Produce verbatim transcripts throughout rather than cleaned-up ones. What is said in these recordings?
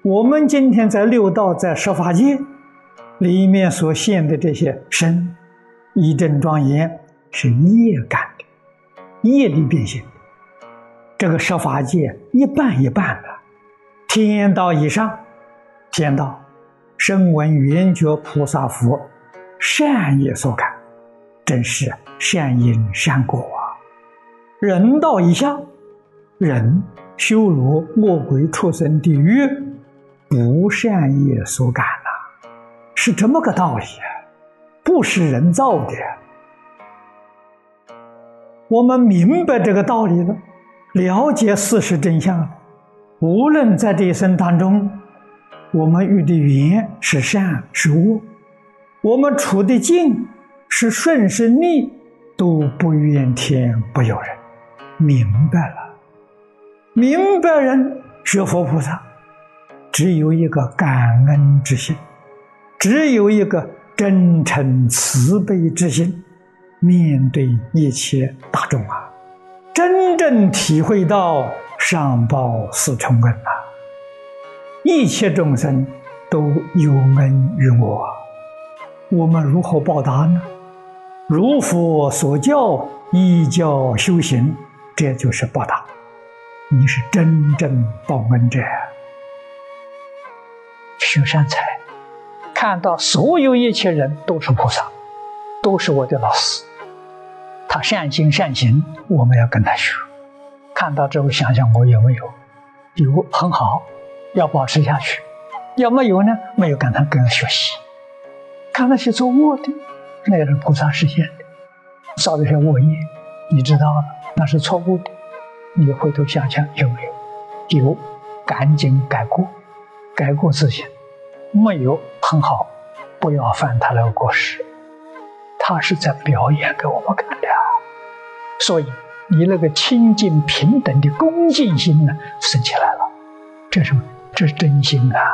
我们今天在六道，在十法界里面所现的这些身，一真庄严，是业感的，业力变现的。这个十法界一半一半的，天道以上，天道声闻缘觉菩萨佛善业所感，真是善因善果啊。人道以下，人修罗恶鬼畜生地狱不善业所感呐、啊，是这么个道理啊，不是人造的。我们明白这个道理了，了解事实真相了，无论在这一生当中，我们遇的缘是善是恶，我们处的境是顺是逆，都不怨天不尤人。明白了，明白人学佛菩萨只有一个感恩之心，只有一个真诚慈悲之心，面对一切大众啊，真正体会到上报四重恩啊，一切众生都有恩于我，我们如何报答呢？如佛所教，依教修行，这就是报答，你是真正报恩者。学善财，看到所有一切人都是菩萨，都是我的老师，他善心善行，我们要跟他学。看到之后想想我有没有，有很好，要保持下去。要没有呢，没有跟他跟他学习。看那些做恶的，那个是菩萨实现的，造的是恶业，你知道了，那是错误的，你回头想想有没有？有，赶紧改过，改过自新。没有，很好，不要犯他那个过失，他是在表演给我们看的。所以你那个清净平等的恭敬心呢，升起来了，这是什么？这是真心啊！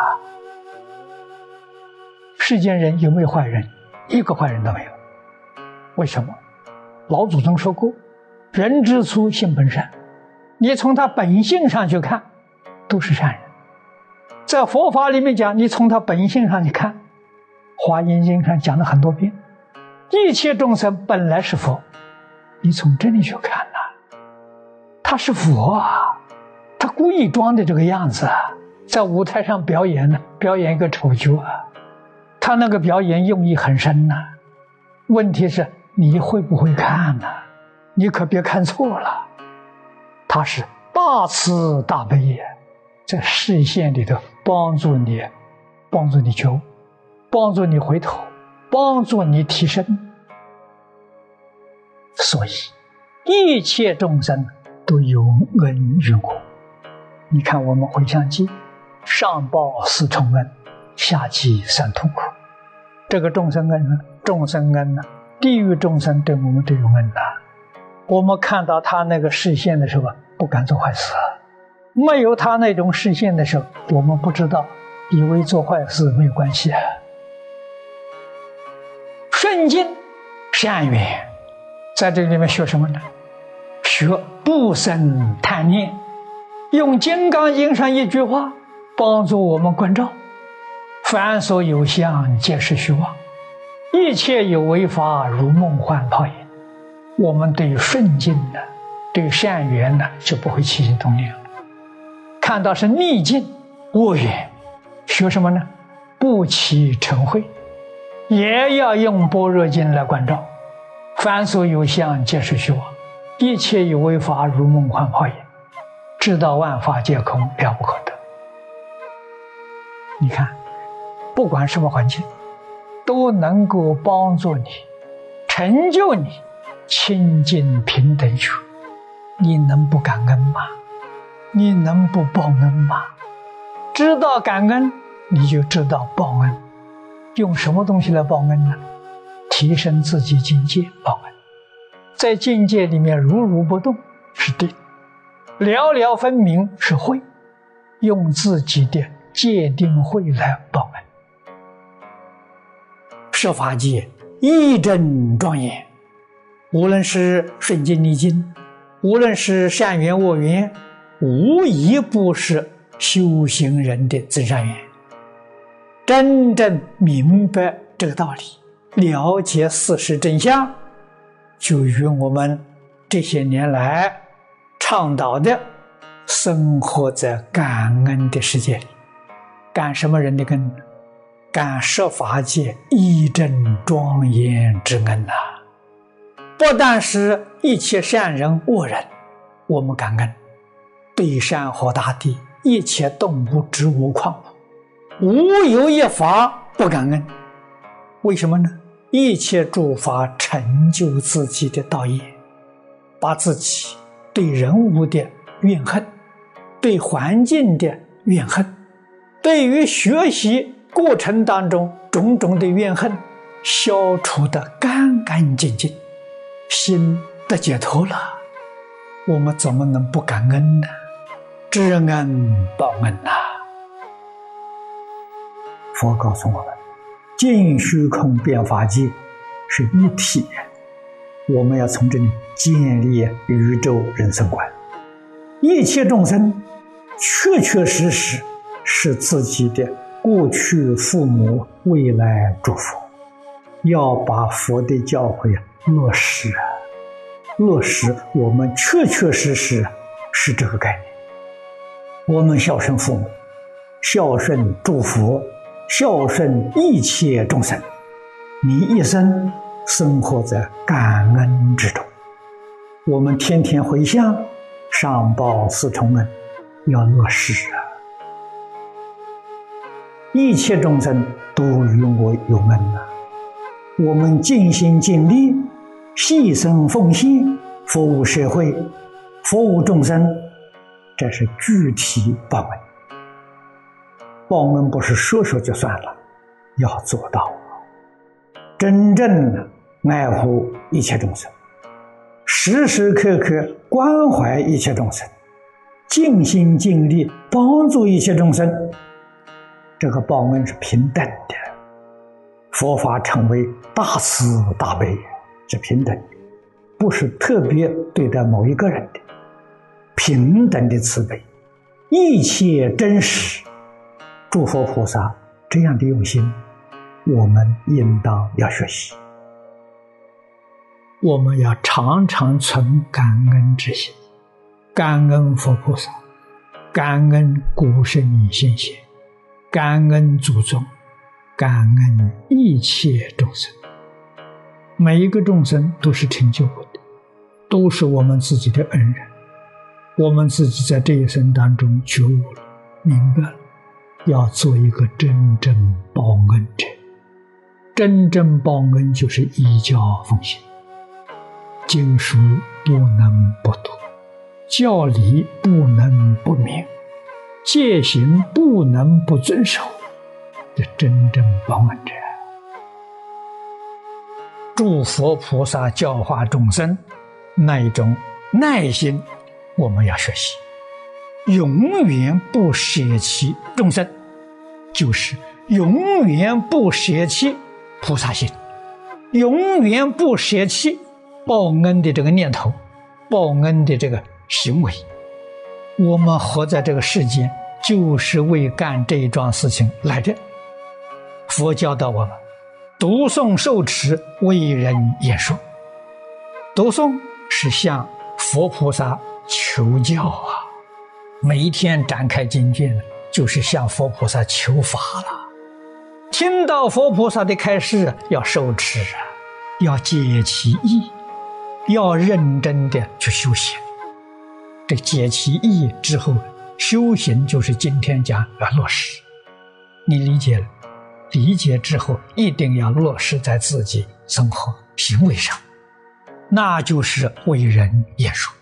世间人有没有坏人？一个坏人都没有。为什么？老祖宗说过，人之初性本善，你从他本性上去看，都是善人。在佛法里面讲，你从他本性上去看，华严经上讲了很多遍，一切众生本来是佛，你从这里去看呐、啊，他是佛啊，他故意装的这个样子啊，在舞台上表演呢，表演一个丑角啊，他那个表演用意很深呐、啊。问题是你会不会看呢、啊？你可别看错了，他是大慈大悲也，在视线里头帮助你，帮助你觉悟，帮助你回头，帮助你提升。所以一切众生都有恩于我。你看我们回向记，上报四重恩，下济三途苦。这个众生恩，众生恩呢、啊，地狱众生对我们都有恩呐、啊。我们看到他那个视线的时候，不敢做坏事；没有他那种视线的时候，我们不知道，以为做坏事没有关系啊。顺境善缘，在这里面学什么呢？学不生贪念，用《金刚经》上一句话帮助我们关照：凡所有相，皆是虚妄；一切有为法，如梦幻泡影。我们对顺境呢，对善缘呢，就不会起心动念了。看到是逆境恶缘，学什么呢？不起嗔恚，也要用般若经来关照：凡所有相，皆是虚妄；一切有为法，如梦幻泡影。知道万法皆空，了不可得。你看，不管什么环境，都能够帮助你，成就你清净平等觉。你能不感恩吗？你能不报恩吗？知道感恩，你就知道报恩。用什么东西来报恩呢？提升自己境界报恩。在境界里面如如不动是定，了了分明是慧，用自己的戒定慧来报恩。十法界一真庄严，无论是顺境逆境，无论是善缘恶缘，无一不是修行人的增上缘。真正明白这个道理，了解事实真相，就与我们这些年来倡导的生活在感恩的世界里。感什么人的恩？感十法界一真庄严之恩呐、啊！不但是一切善人恶人，我们感恩；对山河大地、一切动物、植物、矿物，无有一法不感恩。为什么呢？一切诸法成就自己的道业，把自己对人物的怨恨、对环境的怨恨、对于学习过程当中种种的怨恨消除得干干净净，心得解脱了，我们怎么能不感恩呢？知恩报恩呐、啊！佛告诉我们，尽虚空变法界是一体，我们要从这里建立宇宙人生观。一切众生确确实实是自己的过去父母，未来祝福，要把佛的教诲落实啊！落实我们确确实实是这个概念。我们孝顺父母，孝顺诸佛，孝顺一切众生，你一生生活在感恩之中。我们天天回向，上报四重恩，要落实啊！一切众生都与我有恩啊！我们尽心尽力，牺牲奉献，服务社会，服务众生，这是具体报恩。报恩不是说说就算了，要做到，真正的爱护一切众生，时时刻刻关怀一切众生，尽心尽力帮助一切众生。这个报恩是平等的，佛法称为大慈大悲，是平等的，不是特别对待某一个人的，平等的慈悲，一切真实。诸佛菩萨这样的用心，我们应当要学习。我们要常常存感恩之心，感恩佛菩萨，感恩古圣女先贤，感恩祖宗，感恩一切众生。每一个众生都是成就我的，都是我们自己的恩人。我们自己在这一生当中觉悟了，明白了，要做一个真正报恩者。真正报恩就是依教奉行，经书不能不读，教理不能不明，戒行不能不遵守，这真正报恩者。诸佛菩萨教化众生那一种耐心，我们要学习，永远不舍弃众生，就是永远不舍弃菩萨心，永远不舍弃报恩的这个念头，报恩的这个行为。我们活在这个世间，就是为干这一桩事情来的。佛教导我们，读诵受持，为人演说。读诵是向佛菩萨求教啊，每一天展开经卷，就是向佛菩萨求法了。听到佛菩萨的开示，要受持啊，要解其意，要认真的去修行。这解其意之后，修行就是今天讲要落实。你理解了，理解之后一定要落实在自己生活行为上，那就是为人演说。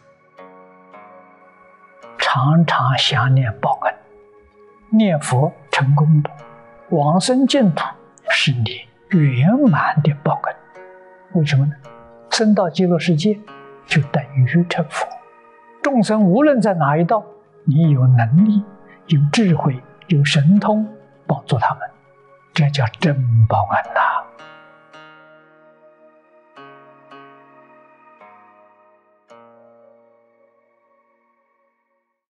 常常想念报恩，念佛成功的往生净土是你圆满的报恩。为什么呢？升到极乐世界就等于成佛。众生无论在哪一道，你有能力、有智慧、有神通帮助他们，这叫真报恩呐、啊。